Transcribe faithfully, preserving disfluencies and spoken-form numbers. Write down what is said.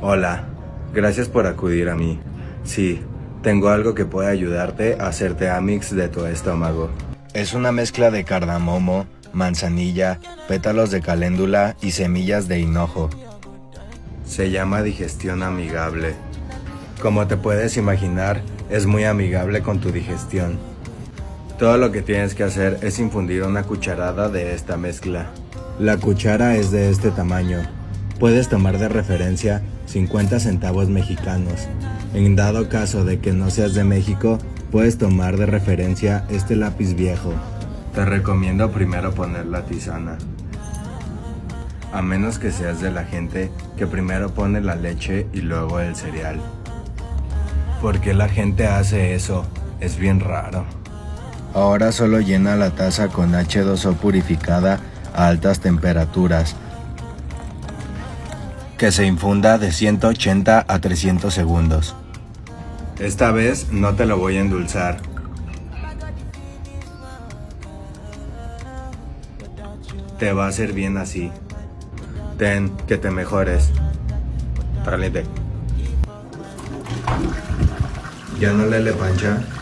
Hola, gracias por acudir a mí. Sí, tengo algo que puede ayudarte a hacerte Amix de tu estómago. Es una mezcla de cardamomo, manzanilla, pétalos de caléndula y semillas de hinojo. Se llama digestión amigable. Como te puedes imaginar, es muy amigable con tu digestión. Todo lo que tienes que hacer es infundir una cucharada de esta mezcla. La cuchara es de este tamaño. Puedes tomar de referencia cincuenta centavos mexicanos. En dado caso de que no seas de México, puedes tomar de referencia este lápiz viejo. Te recomiendo primero poner la tisana. A menos que seas de la gente que primero pone la leche y luego el cereal. ¿Por qué la gente hace eso? Es bien raro. Ahora solo llena la taza con hache dos o purificada a altas temperaturas, que se infunda de ciento ochenta a trescientos segundos. Esta vez no te lo voy a endulzar. Te va a hacer bien así. Ten, que te mejores. Trálete. ¿Ya no le le pancha?